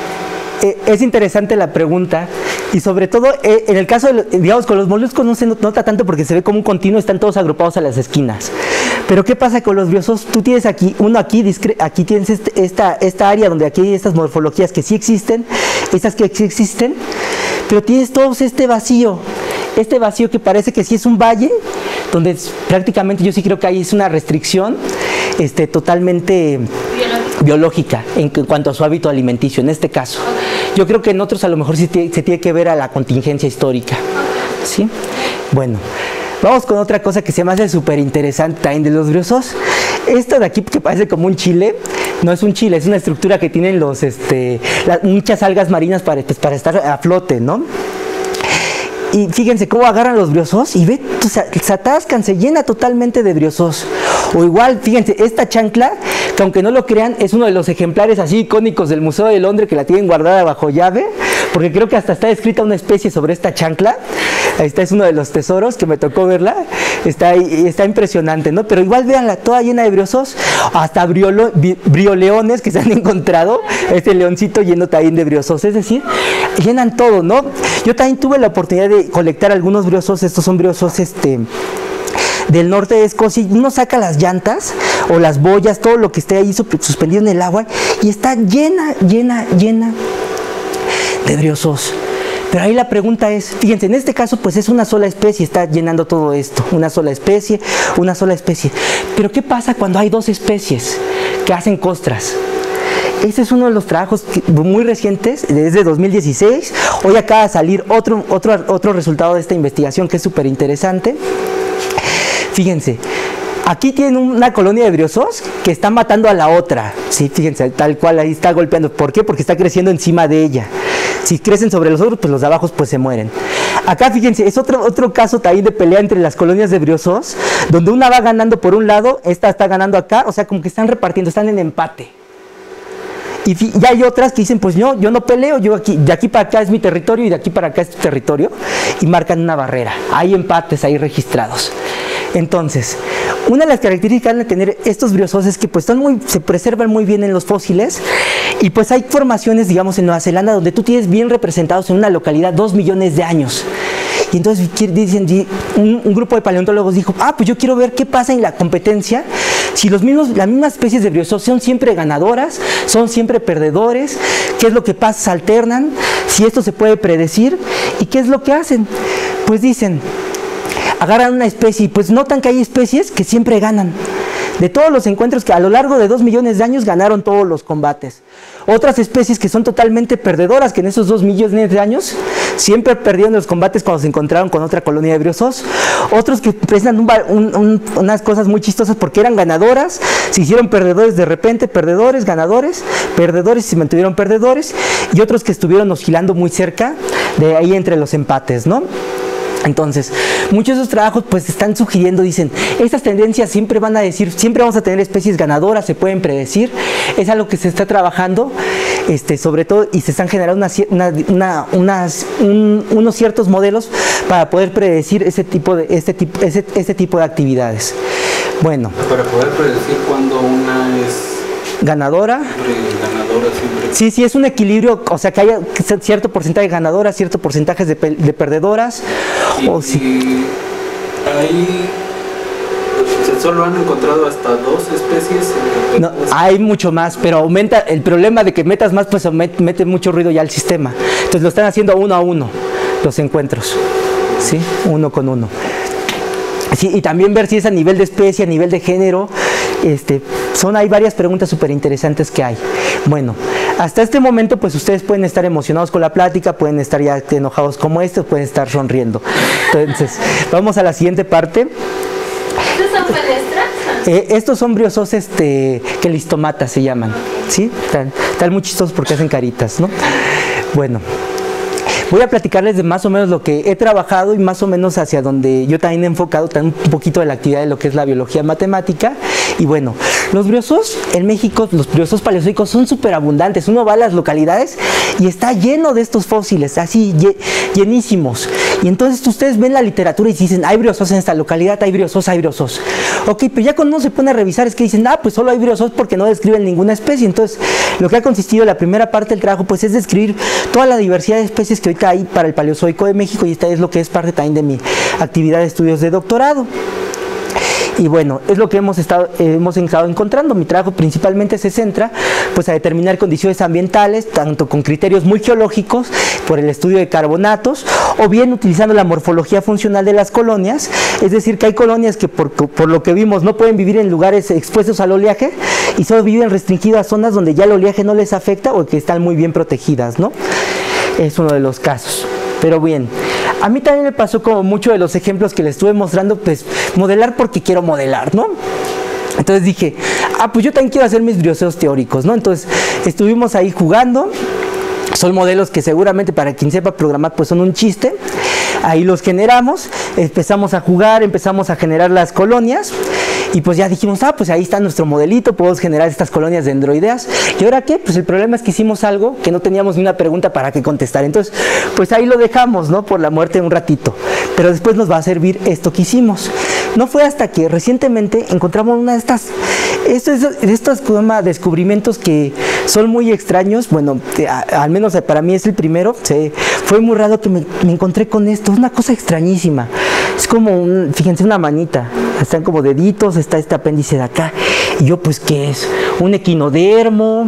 Eh, es interesante la pregunta, y sobre todo eh, en el caso, de, digamos, con los moluscos no se nota tanto porque se ve como un continuo, están todos agrupados a las esquinas. Pero ¿qué pasa con los briozoos? Tú tienes aquí, uno aquí, aquí tienes este, esta, esta área donde aquí hay estas morfologías que sí existen, estas que sí existen, pero tienes todo este vacío, este vacío que parece que sí es un valle, donde prácticamente yo sí creo que ahí es una restricción este, totalmente biológica, biológica en, en cuanto a su hábito alimenticio, en este caso. Yo creo que en otros a lo mejor sí te, se tiene que ver a la contingencia histórica, ¿sí? Bueno, vamos con otra cosa que se me hace súper interesante también de los briozoos. Esto de aquí que parece como un chile, no es un chile, es una estructura que tienen los, este, las, muchas algas marinas para, pues, para estar a flote, ¿no? Y fíjense cómo agarran los briozoos y ve, se, se atascan, se llena totalmente de briozoos. O igual, fíjense, esta chancla, que aunque no lo crean, es uno de los ejemplares así icónicos del Museo de Londres, que la tienen guardada bajo llave, porque creo que hasta está escrita una especie sobre esta chancla. Esta es uno de los tesoros que me tocó verla, está, está impresionante, ¿no? Pero igual véanla, toda llena de briozoos, hasta briolo, brioleones que se han encontrado, este leoncito lleno también de briozoos, es decir, llenan todo, ¿no? Yo también tuve la oportunidad de colectar algunos briozoos, estos son briozoos este, del norte de Escocia, y uno saca las llantas o las boyas, todo lo que esté ahí suspendido en el agua, y está llena, llena, llena de briozoos. Pero ahí la pregunta es, fíjense, en este caso pues es una sola especie, está llenando todo esto, una sola especie, una sola especie. Pero ¿qué pasa cuando hay dos especies que hacen costras? Este es uno de los trabajos que, muy recientes, desde dos mil dieciséis. Hoy acaba de salir otro, otro, otro resultado de esta investigación que es súper interesante. Fíjense, aquí tienen una colonia de briozoos que está matando a la otra. Sí, fíjense, tal cual ahí está golpeando. ¿Por qué? Porque está creciendo encima de ella. Si crecen sobre los otros, pues los de abajo pues se mueren. Acá fíjense, es otro, otro caso también de pelea entre las colonias de briozoos, donde una va ganando por un lado, esta está ganando acá, o sea, como que están repartiendo, están en empate. Y ya hay otras que dicen, pues no, yo no peleo, yo aquí, de aquí para acá es mi territorio y de aquí para acá es tu territorio, y marcan una barrera. Hay empates ahí registrados. Entonces, una de las características de tener estos briozoos es que pues son muy, se preservan muy bien en los fósiles, y pues hay formaciones, digamos, en Nueva Zelanda donde tú tienes bien representados en una localidad dos millones de años. Y entonces dicen, un, un grupo de paleontólogos dijo, ah, pues yo quiero ver qué pasa en la competencia si los mismos, las mismas especies de briozoos son siempre ganadoras, son siempre perdedores, qué es lo que pasa, se alternan, si esto se puede predecir, y qué es lo que hacen. Pues dicen, agarran una especie y pues notan que hay especies que siempre ganan. De todos los encuentros que a lo largo de dos millones de años ganaron todos los combates. Otras especies que son totalmente perdedoras, que en esos dos millones de años siempre perdieron los combates cuando se encontraron con otra colonia de briozoos. Otros que presentan un, un, un, unas cosas muy chistosas porque eran ganadoras, se hicieron perdedores de repente, perdedores, ganadores, perdedores y se mantuvieron perdedores. Y otros que estuvieron oscilando muy cerca de ahí entre los empates, ¿no? Entonces, muchos de esos trabajos pues están sugiriendo, dicen, estas tendencias siempre van a decir, siempre vamos a tener especies ganadoras, se pueden predecir, es algo que se está trabajando, este, sobre todo, y se están generando una, una, una, unas, un, unos ciertos modelos para poder predecir ese tipo de, este tipo, ese, ese tipo de actividades. Bueno. Para poder predecir cuándo una es ganadora. ganadora siempre. Sí, sí, es un equilibrio, o sea, que haya cierto porcentaje de ganadoras, cierto porcentaje de, de perdedoras. Y, o sí. y ahí se solo han encontrado hasta dos especies. No, hay mucho más, pero aumenta el problema de que metas más, pues mete mucho ruido ya al sistema. Entonces lo están haciendo uno a uno los encuentros, ¿sí? Uno con uno. Sí, y también ver si es a nivel de especie, a nivel de género. Este, son, hay varias preguntas súper interesantes que hay. Bueno, hasta este momento pues ustedes pueden estar emocionados con la plática, pueden estar ya enojados como estos, pueden estar sonriendo. Entonces, vamos a la siguiente parte. ¿Estos son penestras? Eh, estos son briozoos este, quelistomata se llaman, ¿sí? Están, están muy chistosos porque hacen caritas, ¿no? Bueno. Voy a platicarles de más o menos lo que he trabajado y más o menos hacia donde yo también he enfocado un poquito de la actividad de lo que es la biología matemática. Y bueno, los briozoos en México, los briozoos paleozoicos son súper abundantes. Uno va a las localidades y está lleno de estos fósiles, así llenísimos. Y entonces ustedes ven la literatura y dicen, hay briozoos en esta localidad, hay briozoos, hay briozoos. Ok, pero ya cuando uno se pone a revisar es que dicen, ah, pues solo hay briozoos porque no describen ninguna especie. Entonces, lo que ha consistido la primera parte del trabajo pues es describir toda la diversidad de especies que ahorita hay para el Paleozoico de México, y esta es lo que es parte también de mi actividad de estudios de doctorado. Y bueno, es lo que hemos estado, eh, hemos estado encontrando. Mi trabajo principalmente se centra pues a determinar condiciones ambientales, tanto con criterios muy geológicos, por el estudio de carbonatos, o bien utilizando la morfología funcional de las colonias. Es decir, que hay colonias que por, por lo que vimos no pueden vivir en lugares expuestos al oleaje y solo viven restringidas a zonas donde ya el oleaje no les afecta o que están muy bien protegidas, ¿no? Es uno de los casos. Pero bien, a mí también me pasó como muchos de los ejemplos que les estuve mostrando, pues modelar porque quiero modelar, ¿no? Entonces dije, ah, pues yo también quiero hacer mis briozoos teóricos, ¿no? Entonces estuvimos ahí jugando. Son modelos que seguramente para quien sepa programar pues son un chiste. Ahí los generamos, empezamos a jugar, empezamos a generar las colonias. Y pues ya dijimos, ah, pues ahí está nuestro modelito, podemos generar estas colonias de dendroideas. ¿Y ahora qué? Pues el problema es que hicimos algo que no teníamos ni una pregunta para que contestar. Entonces, pues ahí lo dejamos, ¿no? Por la muerte un ratito. Pero después nos va a servir esto que hicimos. No fue hasta que recientemente encontramos una de estas, estos, estos descubrimientos que son muy extraños. Bueno, a, al menos para mí es el primero. Sí, fue muy raro que me, me encontré con esto. Es una cosa extrañísima. Es como, un, fíjense, una manita. Están como deditos, está este apéndice de acá. Y yo, pues, ¿qué es? Un equinodermo.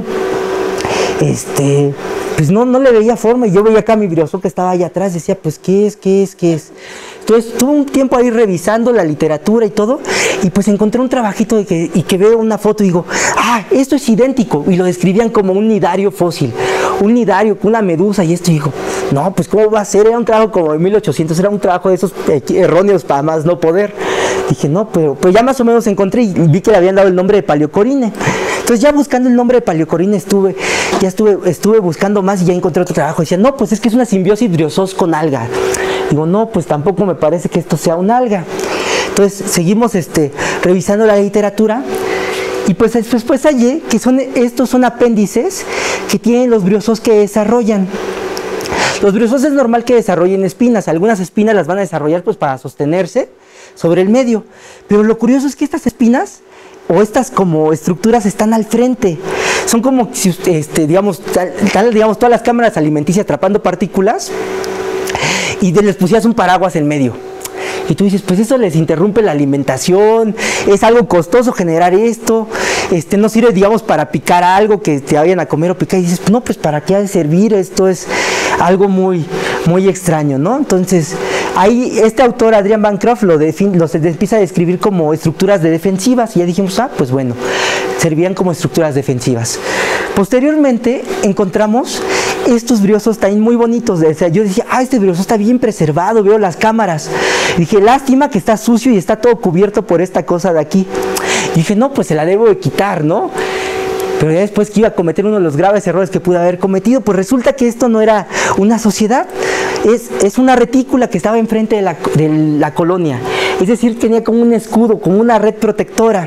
Este, pues no, no le veía forma. Y yo veía acá mi briozoo que estaba allá atrás. Decía, pues, ¿qué es? ¿Qué es? ¿Qué es? Entonces, tuve un tiempo ahí revisando la literatura y todo. Y pues encontré un trabajito de que, y que veo una foto y digo, ah, esto es idéntico. Y lo describían como un nidario fósil. Un nidario, una medusa y esto. Y digo, no, pues, ¿cómo va a ser? Era un trabajo como de mil ochocientos. Era un trabajo de esos erróneos para más no poder. Dije, no, pero pues ya más o menos encontré y vi que le habían dado el nombre de Paleocorine. Entonces ya buscando el nombre de Paleocorine estuve, ya estuve, estuve buscando más y ya encontré otro trabajo. Decía, no, pues es que es una simbiosis briozoos con alga. Digo, no, pues tampoco me parece que esto sea un alga. Entonces seguimos este, revisando la literatura y pues después pues hallé que son, estos son apéndices que tienen los briozoos que desarrollan. Los briozoos es normal que desarrollen espinas. Algunas espinas las van a desarrollar pues para sostenerse sobre el medio, pero lo curioso es que estas espinas o estas como estructuras están al frente, son como si este, digamos, tal, digamos todas las cámaras alimenticias atrapando partículas y les pusieras un paraguas en medio. Y que tú dices, pues eso les interrumpe la alimentación, es algo costoso generar esto, este, no sirve, digamos, para picar algo que te vayan a comer o picar, y dices, no, pues para qué ha de servir, esto es algo muy, muy extraño, ¿no? Entonces, ahí este autor, Adrian Bancroft, lo, defin, lo se empieza a describir como estructuras de defensivas, y ya dijimos, ah, pues bueno, servían como estructuras defensivas. Posteriormente, encontramos estos briosos también muy bonitos. O sea, yo decía, ah, este brioso está bien preservado, veo las cámaras. Y dije, lástima que está sucio y está todo cubierto por esta cosa de aquí. Y dije, no, pues se la debo de quitar, ¿no? Pero ya después que iba a cometer uno de los graves errores que pude haber cometido, pues resulta que esto no era una sociedad, es, es una retícula que estaba enfrente de la, de la colonia. Es decir, tenía como un escudo, como una red protectora.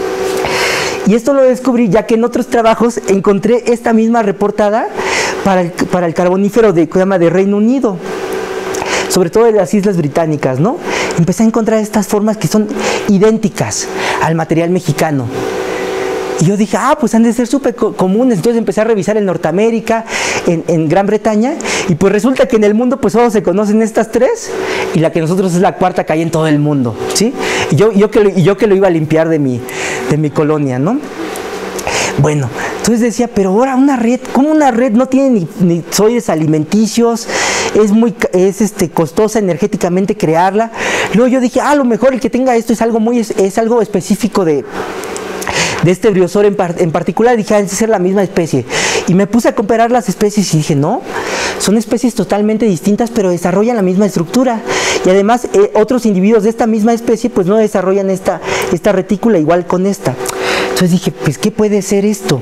Y esto lo descubrí ya que en otros trabajos encontré esta misma reportada para el, para el carbonífero de, que se llama de Reino Unido, sobre todo de las Islas Británicas, ¿no? Empecé a encontrar estas formas que son idénticas al material mexicano. Y yo dije, ah, pues han de ser súper co comunes. Entonces empecé a revisar en Norteamérica, en, en Gran Bretaña, y pues resulta que en el mundo pues solo se conocen estas tres, y la que nosotros es la cuarta que hay en todo el mundo, ¿sí? Y yo, yo, que, lo, y yo que lo iba a limpiar de mi, de mi colonia, ¿no? Bueno, entonces decía, pero ahora una red, ¿cómo una red no tiene ni, ni soides alimenticios? Es muy es este, costosa energéticamente crearla. Luego yo dije, ah, a lo mejor el que tenga esto es algo, muy, es, es algo específico de... de este briosor en, par en particular. Dije, ah, es ser la misma especie, y me puse a comparar las especies y dije, no, son especies totalmente distintas, pero desarrollan la misma estructura, y además eh, otros individuos de esta misma especie pues no desarrollan esta, esta retícula igual con esta. Entonces dije, pues ¿qué puede ser esto?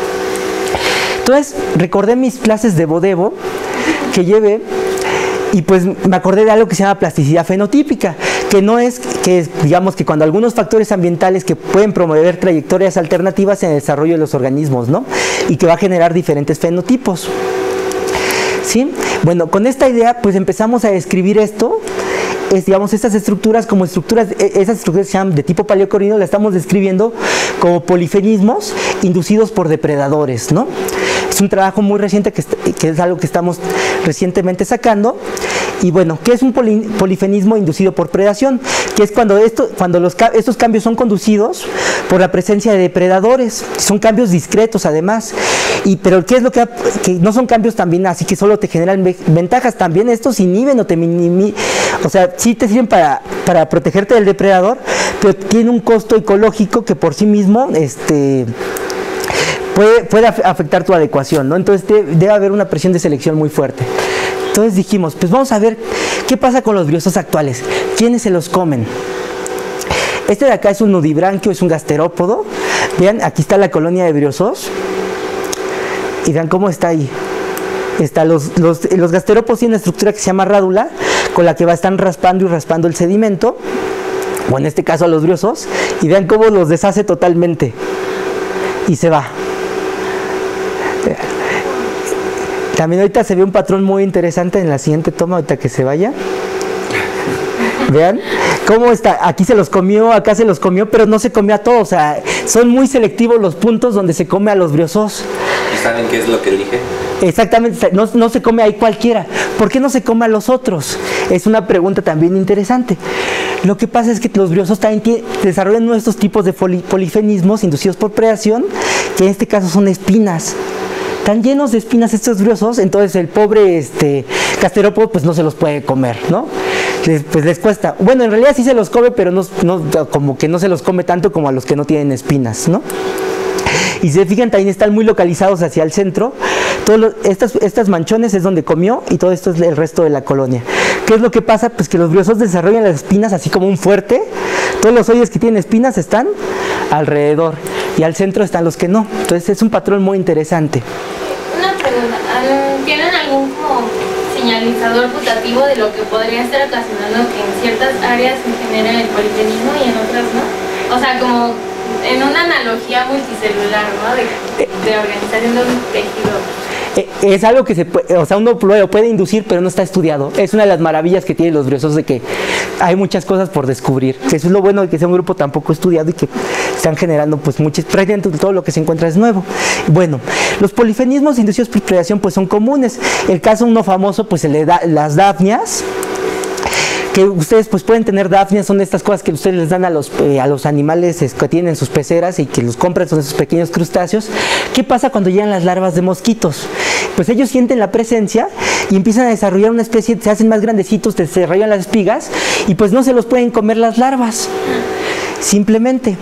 Entonces recordé mis clases de Bodevo que llevé, y pues me acordé de algo que se llama plasticidad fenotípica, que no es, que es, digamos que cuando algunos factores ambientales que pueden promover trayectorias alternativas en el desarrollo de los organismos, ¿no? Y que va a generar diferentes fenotipos, ¿sí? Bueno, con esta idea pues empezamos a describir esto, es, digamos, estas estructuras como estructuras, esas estructuras se llaman de tipo paleocorino, las estamos describiendo como polifenismos inducidos por depredadores, ¿no? Es un trabajo muy reciente que, que es algo que estamos recientemente sacando. Y bueno, ¿qué es un poli, polifenismo inducido por predación? Que es cuando, esto, cuando los, estos cambios son conducidos por la presencia de depredadores. Son cambios discretos además. Y, pero ¿qué es lo que, que no son cambios también así que solo te generan ventajas? También estos inhiben o te minimizan. O sea, sí te sirven para, para protegerte del depredador, pero tiene un costo ecológico que por sí mismo... este Puede, puede afectar tu adecuación, ¿no? Entonces te, debe haber una presión de selección muy fuerte. Entonces dijimos, pues vamos a ver qué pasa con los briosos actuales. ¿Quiénes se los comen? Este de acá es un nudibranquio, es un gasterópodo. Vean, aquí está la colonia de briosos. Y vean cómo está ahí. Está los, los, los gasterópodos tienen una estructura que se llama rádula, con la que va a estar raspando y raspando el sedimento, o en este caso a los briosos. Y vean cómo los deshace totalmente. Y se va. También ahorita se ve un patrón muy interesante en la siguiente toma, ahorita que se vaya. Vean cómo está, aquí se los comió, acá se los comió, pero no se comió a todos. O sea, son muy selectivos los puntos donde se come a los briosos. ¿Y saben qué es lo que elige? Exactamente, no, no se come ahí cualquiera. ¿Por qué no se come a los otros? Es una pregunta también interesante. Lo que pasa es que los briosos también desarrollan nuestros tipos de polifenismos inducidos por predación, que en este caso son espinas. Están llenos de espinas estos briosos, entonces el pobre este, gasterópodo pues no se los puede comer, ¿no? Les, pues les cuesta. Bueno, en realidad sí se los come, pero no, no, como que no se los come tanto como a los que no tienen espinas, ¿no? Y si se fijan, también están muy localizados hacia el centro. Todos los, estas, estas manchones es donde comió, y todo esto es el resto de la colonia. ¿Qué es lo que pasa? Pues que los briosos desarrollan las espinas así como un fuerte. Todos los hoyos que tienen espinas están alrededor, y al centro están los que no. Entonces es un patrón muy interesante. Una pregunta, ¿tienen algún como señalizador putativo de lo que podría estar ocasionando que en ciertas áreas se genere el polifenismo y en otras no? O sea, como en una analogía multicelular, ¿no? De, de organización de un tejido. Es algo que se puede, o sea, uno lo puede inducir, pero no está estudiado. Es una de las maravillas que tienen los briosos, de que hay muchas cosas por descubrir. Que eso es lo bueno de que sea un grupo tan poco estudiado y que están generando pues muchas, prácticamente todo lo que se encuentra es nuevo. Bueno, los polifenismos inducidos por predación pues son comunes. El caso uno famoso pues se le da las dafnias, que ustedes pues pueden tener dafnias, son estas cosas que ustedes les dan a los, eh, a los animales es, que tienen sus peceras y que los compran, son esos pequeños crustáceos. ¿Qué pasa cuando llegan las larvas de mosquitos? Pues ellos sienten la presencia y empiezan a desarrollar una especie, se hacen más grandecitos, desarrollan las espigas y pues no se los pueden comer las larvas, simplemente.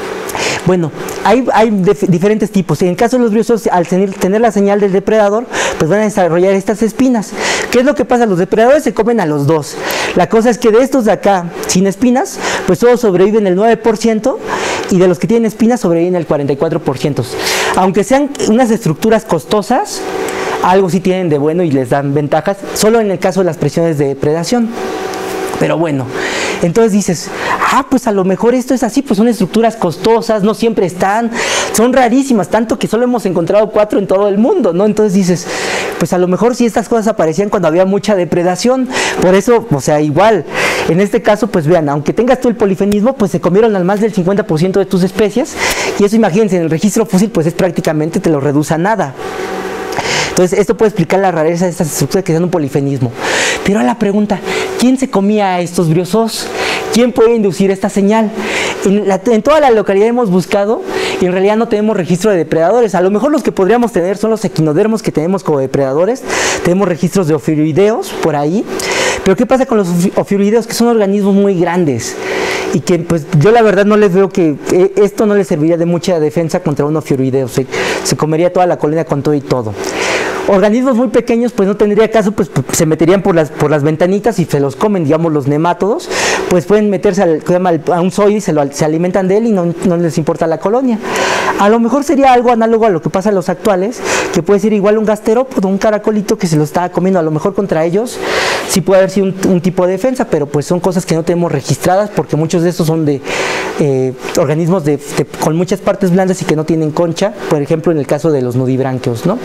Bueno, hay, hay diferentes tipos. En el caso de los briozoos, al tener, tener la señal del depredador, pues van a desarrollar estas espinas. ¿Qué es lo que pasa? Los depredadores se comen a los dos. La cosa es que de estos de acá, sin espinas, pues todos sobreviven el nueve por ciento y de los que tienen espinas sobreviven el cuarenta y cuatro por ciento. Aunque sean unas estructuras costosas, algo sí tienen de bueno y les dan ventajas, solo en el caso de las presiones de depredación. Pero bueno, entonces dices, ah, pues a lo mejor esto es así, pues son estructuras costosas, no siempre están, son rarísimas, tanto que solo hemos encontrado cuatro en todo el mundo, ¿no? Entonces dices, pues a lo mejor sí estas cosas aparecían cuando había mucha depredación, por eso, o sea, igual, en este caso, pues vean, aunque tengas tú el polifenismo, pues se comieron al más del cincuenta por ciento de tus especies, y eso imagínense, en el registro fósil, pues es prácticamente, te lo reduce a nada. Entonces, esto puede explicar la rareza de estas estructuras que son un polifenismo. Pero a la pregunta, ¿quién se comía a estos briozoos? ¿Quién puede inducir esta señal? En, la, en toda la localidad hemos buscado y en realidad no tenemos registro de depredadores. A lo mejor los que podríamos tener son los equinodermos que tenemos como depredadores. Tenemos registros de ofiurideos por ahí. Pero ¿qué pasa con los ofiurideos? Que son organismos muy grandes y que pues yo la verdad no les veo que eh, esto no les serviría de mucha defensa contra un ofiurideo. Se, se comería toda la colonia con todo y todo. Organismos muy pequeños pues no tendría caso, pues se meterían por las, por las ventanitas y se los comen, digamos los nemátodos, pues pueden meterse al, a un zoide y se, lo, se alimentan de él y no, no les importa la colonia. A lo mejor sería algo análogo a lo que pasa en los actuales, que puede ser igual un gasterópodo, un caracolito que se lo está comiendo. A lo mejor contra ellos sí puede haber sido un, un tipo de defensa, pero pues son cosas que no tenemos registradas porque muchos de estos son de eh, organismos de, de, con muchas partes blandas y que no tienen concha, por ejemplo en el caso de los nudibranquios, ¿no?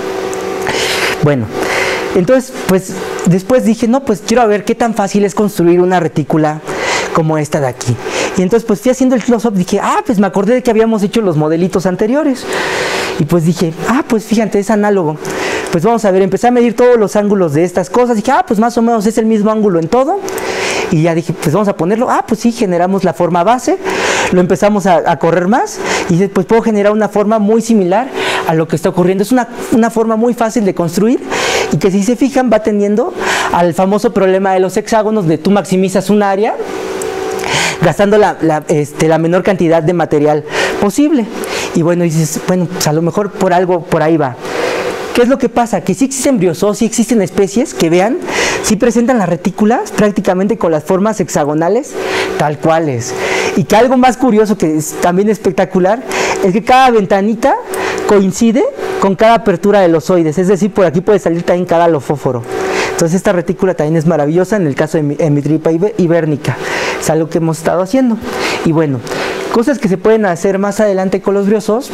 Bueno, entonces, pues, después dije, no, pues quiero ver qué tan fácil es construir una retícula como esta de aquí. Y entonces, pues, fui haciendo el close-up, dije, ah, pues me acordé de que habíamos hecho los modelitos anteriores. Y pues dije, ah, pues fíjate, es análogo. Pues vamos a ver, empecé a medir todos los ángulos de estas cosas. Dije, ah, pues más o menos es el mismo ángulo en todo. Y ya dije, pues vamos a ponerlo. Ah, pues sí, generamos la forma base. Lo empezamos a, a correr más. Y dije, pues puedo generar una forma muy similar a lo que está ocurriendo. Es una, una forma muy fácil de construir. Y que si se fijan va tendiendo al famoso problema de los hexágonos, de tú maximizas un área gastando la, la, este, la menor cantidad de material posible. Y bueno, dices, bueno, pues a lo mejor por algo, por ahí va. ¿Qué es lo que pasa? Que sí existen briozoos, sí existen especies que vean, sí presentan las retículas prácticamente con las formas hexagonales tal cuales. Y que algo más curioso, que es también espectacular, es que cada ventanita coincide con cada apertura de los oides, es decir, por aquí puede salir también cada lofóforo. Entonces esta retícula también es maravillosa en el caso de Hemitripa hibernica, es algo que hemos estado haciendo. Y bueno, cosas que se pueden hacer más adelante con los briozoos,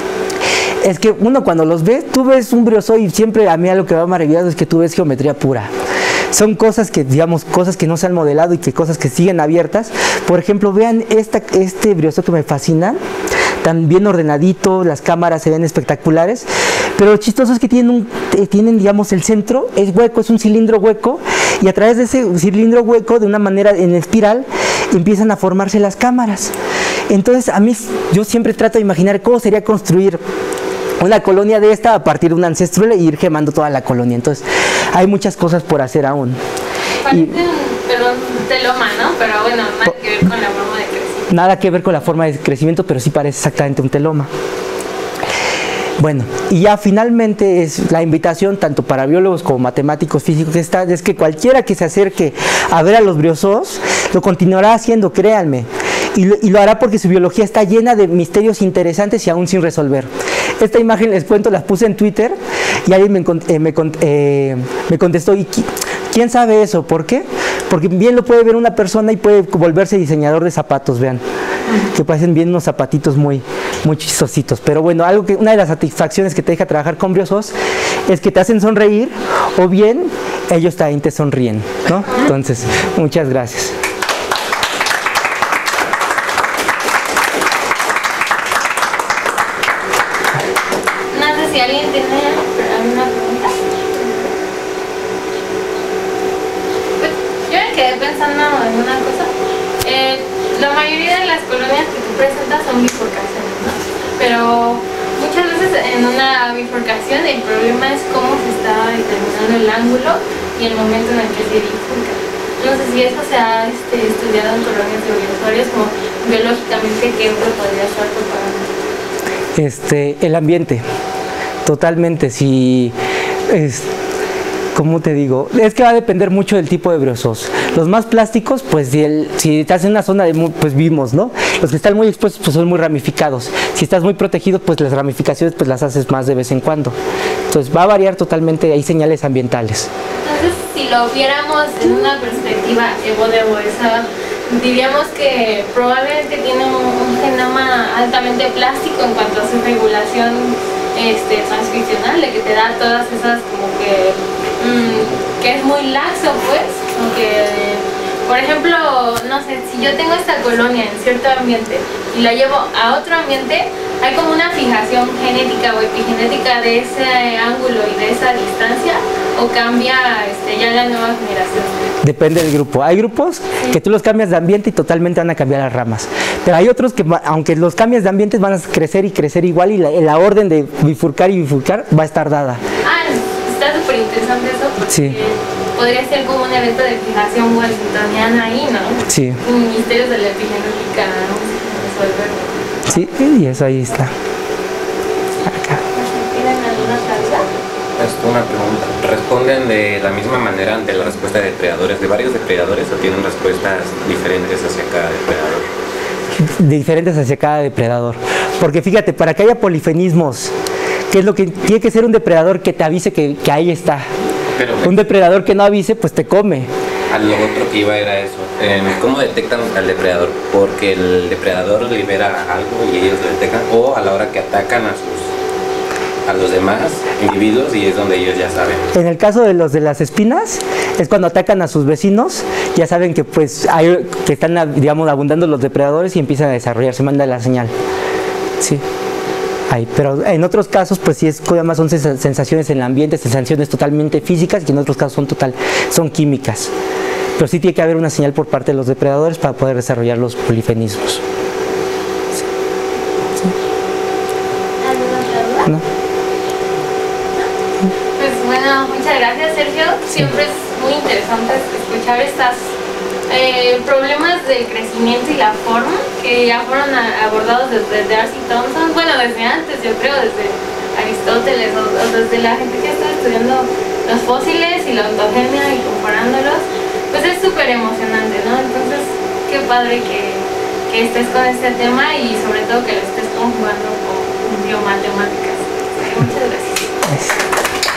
es que uno cuando los ve, tú ves un briozoo y siempre a mí a lo que va maravillado es que tú ves geometría pura. Son cosas que, digamos, cosas que no se han modelado y que cosas que siguen abiertas. Por ejemplo, vean esta, este briozoo que me fascina, tan bien ordenadito, las cámaras se ven espectaculares, pero lo chistoso es que tienen, un, eh, tienen, digamos, el centro es hueco, es un cilindro hueco, y a través de ese cilindro hueco, de una manera en espiral, empiezan a formarse las cámaras. Entonces, a mí, yo siempre trato de imaginar cómo sería construir una colonia de esta a partir de un ancestro e ir gemando toda la colonia. Entonces, hay muchas cosas por hacer aún. Parece y, un, perdón, teloma, ¿no? Pero bueno, nada que ver con la forma de crecimiento. Nada que ver con la forma de crecimiento, pero sí parece exactamente un teloma. Bueno, y ya finalmente es la invitación tanto para biólogos como matemáticos, físicos, que está, es que cualquiera que se acerque a ver a los briozoos lo continuará haciendo, créanme. Y lo, y lo hará porque su biología está llena de misterios interesantes y aún sin resolver. Esta imagen, les cuento, la puse en Twitter y alguien me, eh, me, eh, me contestó, ¿y quién sabe eso? ¿Por qué? Porque bien lo puede ver una persona y puede volverse diseñador de zapatos, vean, que parecen bien unos zapatitos muy, muy chistositos. Pero bueno, algo que, una de las satisfacciones que te deja trabajar con briozoos es que te hacen sonreír o bien ellos también te sonríen, ¿no? Entonces, muchas gracias. Si alguien tiene alguna pregunta. Pues, yo quedé pensando en una cosa. Eh, la mayoría de las colonias que tú presentas son bifurcaciones, ¿no? Pero muchas veces en una bifurcación el problema es cómo se está determinando el ángulo y el momento en el que se bifurca. No sé si eso se ha este, estudiado en colonias de usuarios, como biológicamente qué podría estar propagando. Este, el ambiente, totalmente. Si es, ¿cómo te digo? Es que va a depender mucho del tipo de briozoos. Los más plásticos, pues si, el, si estás en una zona de, pues vimos, ¿no? Los que están muy expuestos, pues son muy ramificados. Si estás muy protegido, pues las ramificaciones, pues las haces más de vez en cuando. Entonces va a variar totalmente, hay señales ambientales. Entonces, si lo viéramos en una perspectiva evo de evo, esa, diríamos que probablemente tiene un, un genoma altamente plástico en cuanto a su regulación este, transcripcional, de que te da todas esas como que mmm, que es muy laxo, pues, aunque por ejemplo, no sé, si yo tengo esta colonia en cierto ambiente y la llevo a otro ambiente, hay como una fijación genética o epigenética de ese ángulo y de esa distancia, o cambia este, ya la nueva generación. Depende del grupo. Hay grupos sí. que tú los cambias de ambiente y totalmente van a cambiar las ramas. Pero hay otros que, aunque los cambies de ambiente, van a crecer y crecer igual, y la, la orden de bifurcar y bifurcar va a estar dada. Ah, está súper interesante eso, porque sí. podría ser como un evento de fijación washingtoniana ahí, ¿no? Sí. Misterios de la epigenética, no sé si resolver. Sí, y eso ahí está. Acá. ¿Tienen alguna cabeza? Es una pregunta. ¿Responden de la misma manera ante la respuesta de depredadores, de varios depredadores, o tienen respuestas diferentes hacia cada depredador? Diferentes hacia cada depredador. Porque fíjate, para que haya polifenismos, ¿qué es lo que tiene que ser? Un depredador que te avise que, que ahí está. Pero, un depredador que no avise, pues te come. A lo otro que iba era eso. Eh, ¿Cómo detectan al depredador? Porque el depredador libera algo y ellos lo detectan, o a la hora que atacan a sus a los demás individuos, y es donde ellos ya saben. En el caso de los de las espinas, es cuando atacan a sus vecinos, ya saben que pues hay, que están, digamos, abundando los depredadores y empiezan a desarrollar, se manda la señal. Sí. Hay, pero en otros casos, pues sí, es, más son sensaciones en el ambiente, sensaciones totalmente físicas, y en otros casos son total, son químicas. Pero sí tiene que haber una señal por parte de los depredadores para poder desarrollar los polifenismos. Sí. Sí. ¿Alguna otra duda? ¿No? Pues bueno, muchas gracias, Sergio. Siempre es muy interesante escuchar estos eh, problemas del crecimiento y la forma que ya fueron a, abordados desde Darcy Thompson, bueno, desde antes, yo creo, desde Aristóteles, o, o desde la gente que está estudiando los fósiles y la ontogenia y comparándolos. Pues es súper emocionante, ¿no? Entonces, qué padre que, que estés con este tema y sobre todo que lo estés conjugando con biomatemáticas. Muchas gracias. Gracias.